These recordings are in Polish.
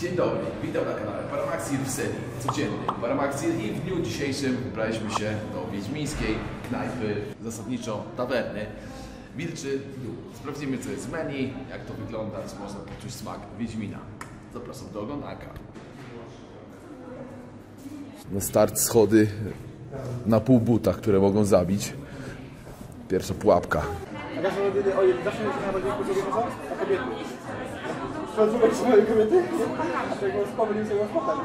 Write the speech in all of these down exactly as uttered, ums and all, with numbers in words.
Dzień dobry, witam na kanale Paramaxir w serii codziennie Paramaxir i w dniu dzisiejszym wybraliśmy się do wiedźmińskiej knajpy, zasadniczo tawerny Wilczy Dół. Sprawdzimy, co jest w menu, jak to wygląda, czy można poczuć smak Wiedźmina. Zapraszam do oglądania. Na start schody na pół buta, które mogą zabić. Pierwsza pułapka. Słuchaj swojej kobiety? A tego spomnił sobie chłopak.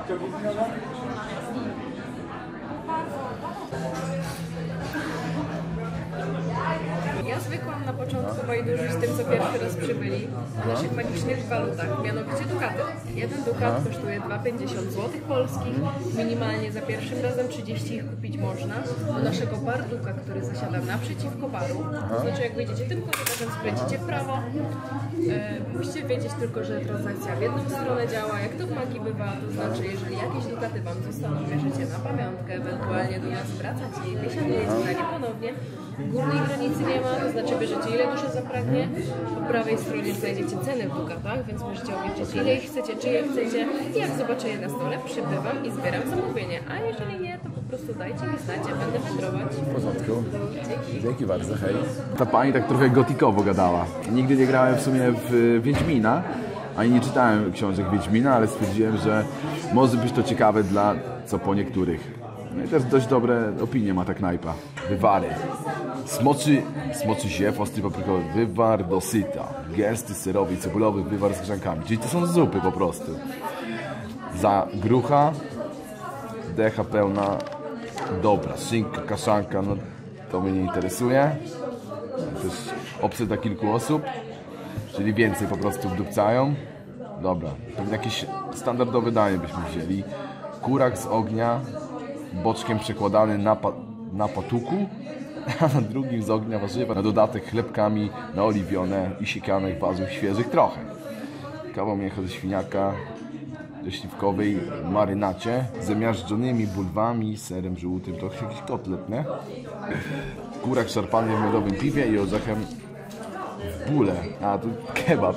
Ja zwykłam na początku bajduży z tym, co pierwszy raz przybyli, w naszych magicznych walutach, mianowicie dukaty. Jeden dukat kosztuje dwa pięćdziesiąt złotych polskich, minimalnie za pierwszym razem trzydzieści ich kupić można. Do naszego barduka, który zasiada naprzeciwko baru, to znaczy jak wejdziecie tym korytarzem, skręcicie w prawo, e, musicie wiedzieć tylko, że transakcja w jedną stronę działa, jak to w magii bywa, to znaczy jeżeli jakieś dukaty wam zostaną, bierzecie na pamiątkę, ewentualnie do nas wracacie i wysiadujecie na nie ponownie. Górnej granicy nie ma, to znaczy bierzecie ile dusza zapragnie. Po prawej stronie znajdziecie ceny w dukatach, więc możecie obliczyć ile ich chcecie, czy je chcecie. I jak zobaczę je na stole, przybywam i zbieram zamówienie. A jeżeli nie, to po prostu dajcie mi znać, ja będę wędrować. W porządku. Dzięki. Dzięki bardzo, hej. Ta pani tak trochę gotikowo gadała. Nigdy nie grałem w sumie w Wiedźmina, ani nie czytałem książek Wiedźmina, ale stwierdziłem, że może być to ciekawe dla co po niektórych. No i też dość dobre opinie ma ta knajpa. Wywary. Smoczy, smoczy ziew, ostry paprykowy wywar do syta. Gęsty, serowy i cebulowy wywar z grzankami. Czyli to są zupy po prostu. Za grucha, decha pełna, dobra. Szynka, kaszanka, no to mnie nie interesuje. Też obsada kilku osób, czyli więcej po prostu wdupcają. Dobra, pewnie jakieś standardowe danie byśmy wzięli. Kurak z ognia, boczkiem przekładany na, pa na patuku, a na drugim z ognia warzywa, na dodatek chlebkami naoliwione i siekanych warzyw świeżych trochę. Kawał mięcha ze świniaka, ze śliwkowej marynacie, z zamiażdżonymi bulwami, serem żółtym, to jakiś kotlet, nie? Kurak szarpany w miodowym piwie i orzechem w bóle. A, tu kebab.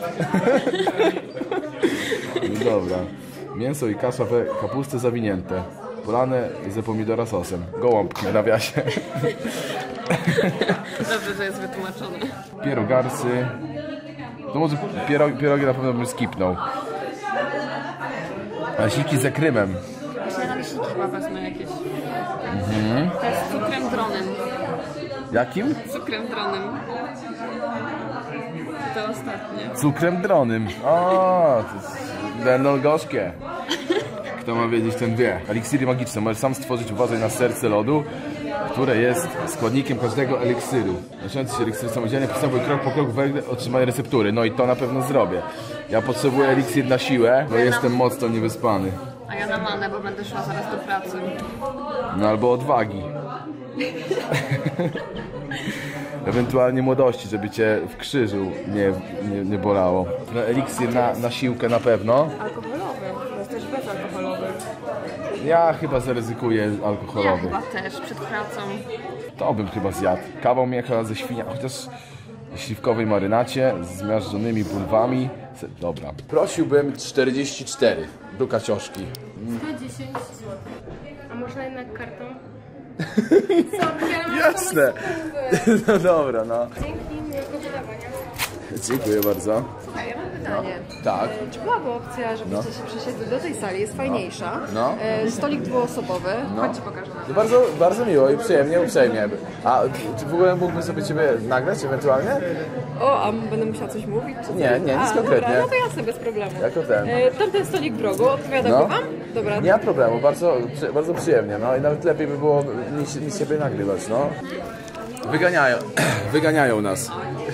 No dobra. Mięso i kasza we kapustę zawinięte. Polane ze pomidora sosem. Gołąbki w nawiasie. Dobrze, że jest wytłumaczone. Pierogarsy. No może pierogi, pierogi na pewno bym skipnął. Naleśniki ze krymem. Właśnie naleśniki chyba wezmę jakieś. Mhm. To jest z cukrem dronym. Jakim? Cukrem dronym. To ostatnie. Cukrem dronym. O, to jest... będą gorzkie. Kto ma wiedzieć, ten wie. Eliksiry magiczne. Możesz sam stworzyć, uważaj na serce lodu, które jest składnikiem każdego eliksiru. Zaczynający się eliksir samodzielnie, postępuj krok po kroku, wejdę, otrzymaj receptury. No i to na pewno zrobię. Ja potrzebuję eliksir na siłę, bo jestem mocno niewyspany. A ja na manę, bo będę szła zaraz do pracy. No albo odwagi. Ewentualnie młodości, żeby cię w krzyżu nie, nie, nie bolało. No, eliksir na, na siłkę na pewno. Alkoholowy, to jest też bezalkoholowy. Ja chyba zaryzykuję alkoholowy. Ja chyba też, przed pracą. To bym chyba zjadł. Kawał mięcha ze świnia, chociaż w śliwkowej marynacie z zmiażdżonymi bulwami. Dobra. Prosiłbym czterdzieści cztery do kacioszki. sto dziesięć złotych. A można jednak kartą? Jasne. No dobra, no. Dzięki, miłego wydawania. Dziękuję bardzo. Słuchaj, ja mam pytanie. Tak. Czy byłaby opcja, żebyście no. się przesiedli do tej sali? Jest fajniejsza. No. E, stolik dwuosobowy. No. Chodź ci pokażę. To bardzo, bardzo miło i przyjemnie, uprzejmie. A czy w ogóle mógłbym sobie ciebie nagrać ewentualnie? O, a będę musiała coś mówić? Czy Nie, nie, nic konkretnie. Dobra, no to jasne, bez problemu. Jako ten. E, tamten stolik w rogu, odpowiada No. wam? Dobra. Nie ma problemu, bardzo, bardzo przyjemnie, no i nawet lepiej by było mi, mi siebie nagrywać, no. Wyganiają, wyganiają nas.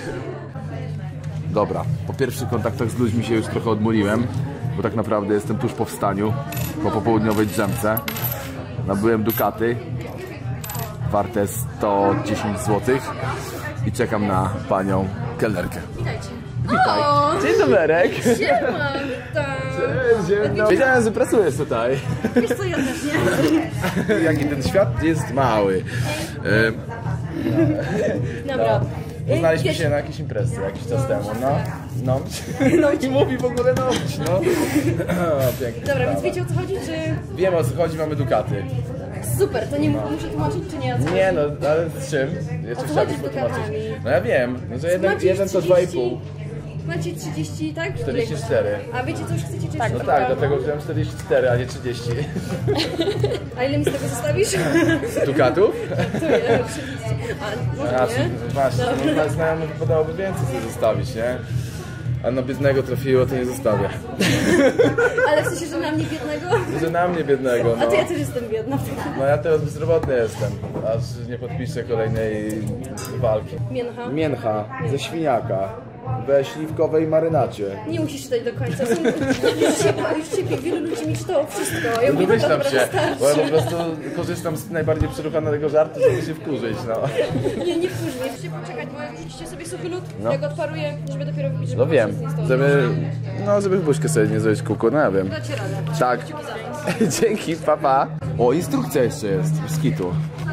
Dobra, po pierwszych kontaktach z ludźmi się już trochę odmuliłem, bo tak naprawdę jestem tuż po wstaniu, po popołudniowej drzemce. Nabyłem dukaty, warte sto dziesięć złotych i czekam na panią kelnerkę. Witajcie. Witaj. Dzień doberek. Siema, Dzień dobry. Wiedziałem, że pracujesz tutaj. Wiesz co, ja też nie. Jaki ten świat jest mały. Dobra. Poznaliśmy się na jakiejś imprezie jakiś czas temu, no. No. No i mówi w ogóle noć, no. Pięknie. Dobra, więc wiecie o co chodzi, czy... Wiem o co chodzi, mamy Dukaty. Super, to nie muszę tłumaczyć, czy nie? Nie no, ale z czym? Jeszcze chciałbyś potłumaczyć. No ja wiem, no, że jeden, jeden to dwa i pół. Macie trzydzieści, tak? czterdzieści cztery. A wiecie co już chcecie, czy No tak, dlatego wziąłem czterdzieści cztery, a nie trzydzieści. A ile mi z tego zostawisz? Dukatów? To ile? trzydzieści. A, może A, nie? właśnie, no dla znajomych wypadałoby więcej sobie zostawić, nie? A na biednego trafiło, to nie zostawię. Ale w sensie, że na mnie biednego? Że na mnie biednego, no. A to ja też jestem biedna. No ja teraz bezrobotny jestem, aż nie podpiszę kolejnej walki. Mięcha? Mięcha ze świniaka we śliwkowej marynacie. Nie musisz czytać do końca. Są, już się, już się wielu ludzi mi czytało wszystko. Ja mówię, Domyślam dobra, się, wystarczy. bo ja po prostu korzystam z najbardziej przeruchanego żartu, żeby się wkurzyć, no. Nie, nie wkurzy mnie. Musicie poczekać, bo rzucicie sobie suchy lód, No. jak odparuję, żeby dopiero wybić, żeby No wiem, was nie stało. żeby, no żeby w buźkę sobie nie zrobić kuku, no ja wiem. Dacie radę. Tak. Kciuki za was. Dzięki, papa. O, instrukcja jeszcze jest, z kitu.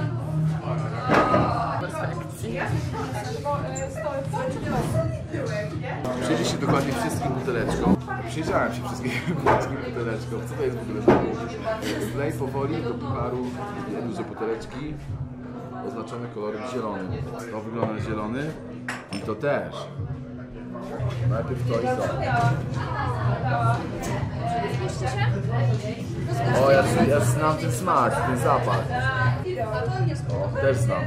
Przyjrzyj się dokładnie wszystkim buteleczkom. Przyjrzałem się wszystkim, wszystkim buteleczkom. Co to jest w ogóle za wlej powoli do pucharu dwie duże buteleczki oznaczone kolorem zielonym. To wygląda na zielony i to też. Najpierw to i to. O, ja, ja znam ten smak, ten zapach. O, też znam.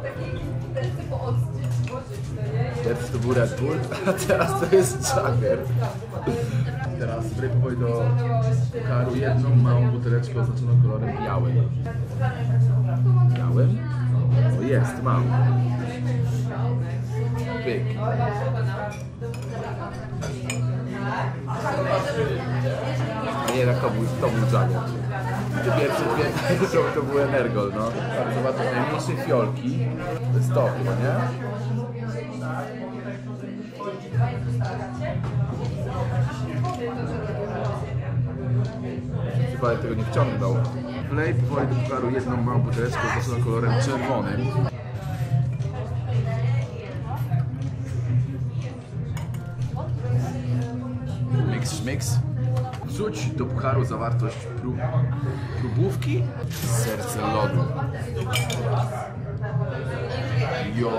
Pierwszy to był Red Bull, a teraz to jest Jagger. Teraz wlej powoli do pucharu jedną małą buteleczkę oznaczoną kolorem białym. Białym? O, jest, mam. Pyk. Nie, tak to był, to był Jagger. Te pierwsze dwie to, to był Energol, no. Tam zobaczcie, najmniejsze fiolki. To jest to chyba, nie? Chyba tego nie wciągnął. Wlej powoli do pucharu jedną małą buteleczkę oznaczoną kolorem czerwonym. Mix, mix. Wrzuć do pucharu zawartość prób, próbówki serce lodu. Jo.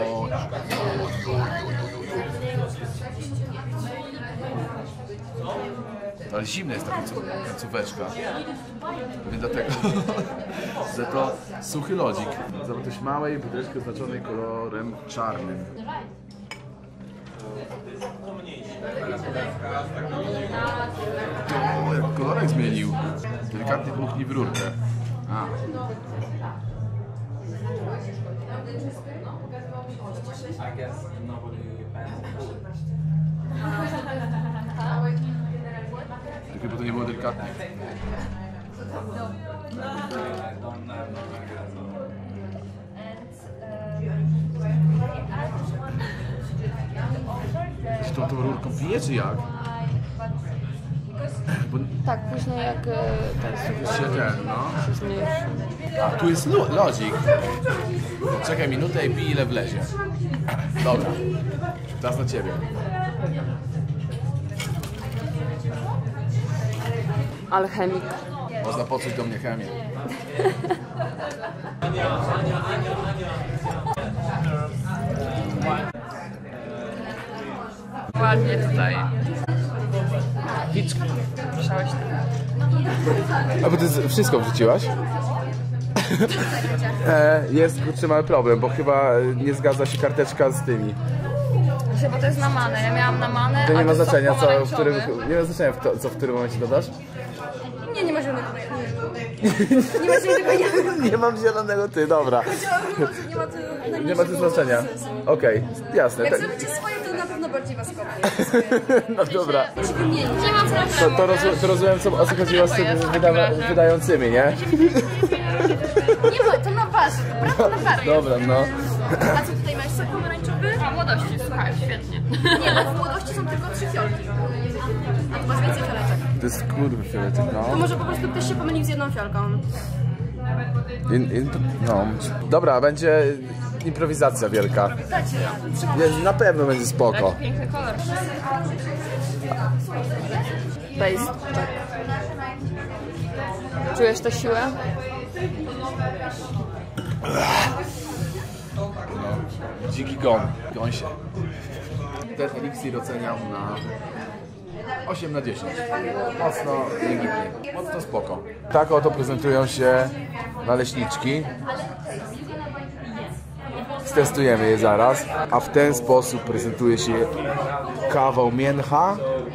Ale zimna jest ta końcóweczka. Pewnie dlatego, że to suchy lodzik. Zawartość małej buteleczki oznaczonej kolorem czarnym. O, jak kolorek zmienił. Delikatnie dmuchnij w rurkę. A. Tylko bo to nie było delikatnie. Czy tą, tą rurką pije, czy jak? Bo... Tak, później jak e, ten Się ten, no. się zmniejszy. A tu jest lo- lodzik. Czekaj minutę i pij ile wlezie. Dobra. Teraz na ciebie. Alchemik. Można poczuć do mnie chemię. Ładnie tutaj. Idź. Ruszałeś tym. A bo ty z- wszystko wrzuciłaś? e, jest kurczę mały problem, bo chyba nie zgadza się karteczka z tymi. Bo to jest na manę. Ja miałam na manę. To nie a ma to znaczenia, sok co, w którym, pomarańczowy. nie ma znaczenia, w to, co w którym momencie dodasz? Nie, nie ma zielonego. Nie ma zielonego. Nie mam zielonego, ty, dobra. Nie ma tu Nie ma tu znaczenia. Okej, jasne. Jak Tak. zrobicie swoje, to na pewno bardziej was kopnie. No dobra. Nie mam problemu. To, to, roz, to rozumiem, co, o co chodziło z tymi wydawa, wydającymi, nie? Nie ma, to na was. Prawda na was. Dobra, no. A co tutaj masz? Sok pomarańczowy? A młodości, słuchaj, świetnie. Nie, bo w młodości są tylko trzy fiolki. A tu masz więcej fioleczek. To jest kurwy fiolety, To no. może po prostu ktoś się pomylił z jedną fiolką. In, in, no. Dobra, będzie improwizacja wielka. Dacie radę. Nie, na pewno będzie spoko. Jaki piękny kolor. Base. Czujesz tę siłę? Dziki gon. On się. Ten eliksir oceniam na osiem na dziesięć. Mocno legitnie. Mocno spoko. Tak oto prezentują się naleśniczki. Stestujemy je zaraz. A w ten sposób prezentuje się kawał mięcha.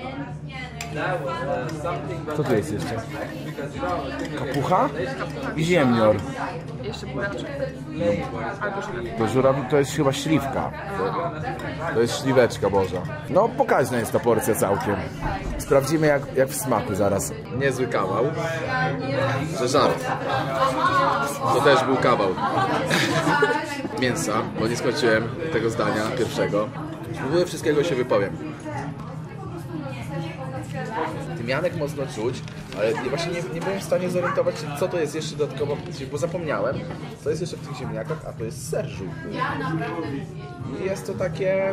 Co tu jest jeszcze? Kapucha i ziemnior. Jeszcze buraczek. Albo żuraw. To, żuraw, to jest chyba śliwka. To jest śliweczka Boża. No pokaźna jest ta porcja całkiem. Sprawdzimy jak, jak w smaku zaraz. Niezły kawał. Że żart. To też był kawał. Mięsa, bo nie skończyłem tego zdania pierwszego. Spróbuję wszystkiego, się wypowiem. Tymianek mocno czuć, ale właśnie nie, nie byłem w stanie zorientować się, co to jest jeszcze dodatkowo, bo zapomniałem, co jest jeszcze w tych ziemniakach, a to jest ser żółty. I jest to takie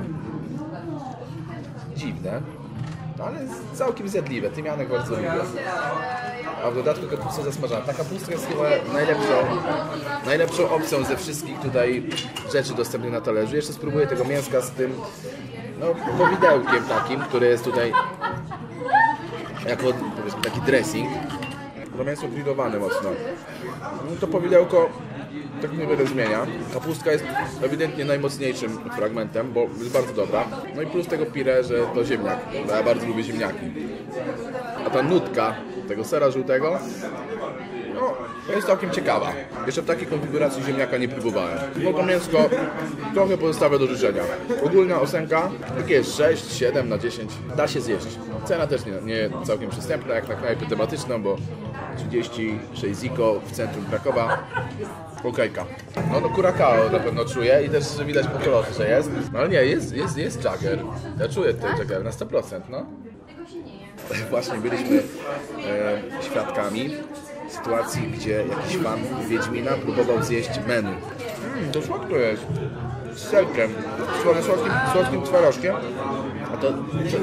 dziwne, no ale całkiem zjadliwe. Tymianek bardzo lubię. A w dodatku kapusta zasmażana. Ta kapustka jest chyba najlepszą, najlepszą opcją ze wszystkich tutaj rzeczy dostępnych na talerzu. Jeszcze spróbuję tego mięska z tym no, powidełkiem takim, który jest tutaj jako powiedzmy taki dressing. To mięso grillowane mocno. No to powidełko tak niewiele zmienia. Kapustka jest ewidentnie najmocniejszym fragmentem, bo jest bardzo dobra. No i plus tego pire, że to ziemniak, bo ja bardzo lubię ziemniaki. A ta nutka tego sera żółtego, no, to jest całkiem ciekawa. Jeszcze w takiej konfiguracji ziemniaka nie próbowałem. No to mięsko trochę pozostawia do życzenia. Ogólna ocenka, takie jest sześć, siedem na dziesięć. Da się zjeść. Cena też nie, nie całkiem przystępna, jak na knajpę tematyczną, bo trzydzieści sześć ziko w centrum Krakowa. Okejka. No to Curacao na pewno czuję i też widać po kolorze, że jest. No ale nie, jest, jest, jest Jagger. Ja czuję tutaj Jagger na sto procent, no. Właśnie byliśmy e, świadkami sytuacji, gdzie jakiś pan Wiedźmina próbował zjeść menu. Mm, to słodko jest. Z serkiem, z słodkim, słodkim twarożkiem. A to...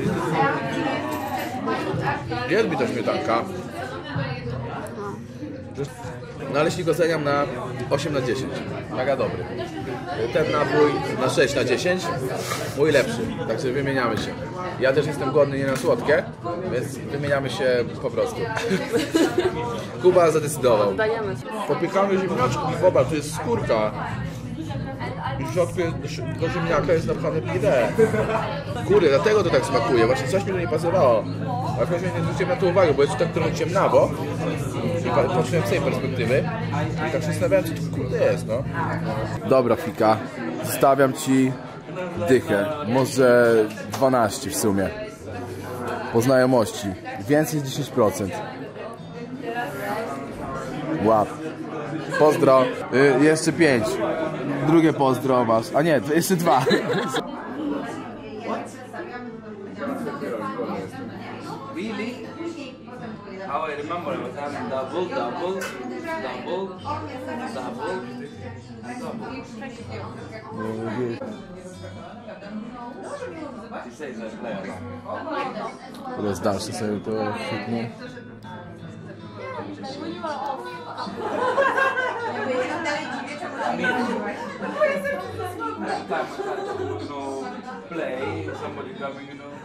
Jest mi ta śmietanka. Naleśnik oceniam na osiem na dziesięć. Mega dobry. Ten napój na sześć na dziesięć. Mój lepszy. Także wymieniamy się. Ja też jestem głodny nie na słodkie, więc wymieniamy się po prostu. Kuba zadecydował. Dajemy. Popykamy ziemniaczki. Boba, tu jest skórka. I w środku do ziemniaka jest napchane pire. Kurde, dlatego to tak smakuje. Właśnie coś mi tu nie pasowało. Ale właśnie nie zwróciłem na to uwagę, bo jest tak trochę ciemnawo. I patrzyłem z tej perspektywy. I tak się zastanawiałem, co to kurde jest, no. Dobra, Fika. Zostawiam ci dychę. Może dwanaście w sumie. Po znajomości. Więcej niż dziesięć procent. Łap. Pozdro. Y, jeszcze pięć. Drugie pozdro masz. A nie, jeszcze dwa. Really? How I remember it was having double, double, double, double, double. He says I play a lot. Teraz dalsze sobie to chwytnę. I mean, next time I start to, you know, play, somebody coming, you know.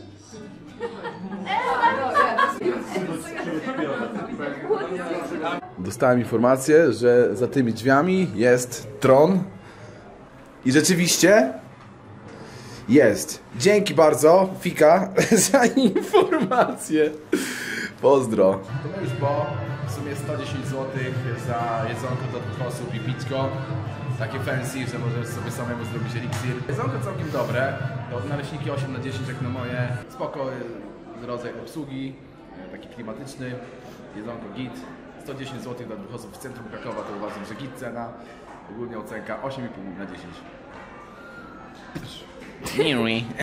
Dostałem informację, że za tymi drzwiami jest tron. I rzeczywiście jest. Dzięki bardzo, Fika, za informację. Pozdro. To już było w sumie sto dziesięć złotych za jedzonko do dwóch osób i pićko. Takie fancy, że możesz sobie samemu zrobić eliksir. Jedzonko całkiem dobre. To naleśniki osiem na dziesięć jak na moje. Spoko rodzaj obsługi, taki klimatyczny. Jedzonko git. sto dziesięć złotych dla dwóch osób w centrum Krakowa to uważam, że git cena. Ogólnie ocenka osiem i pół na dziesięć.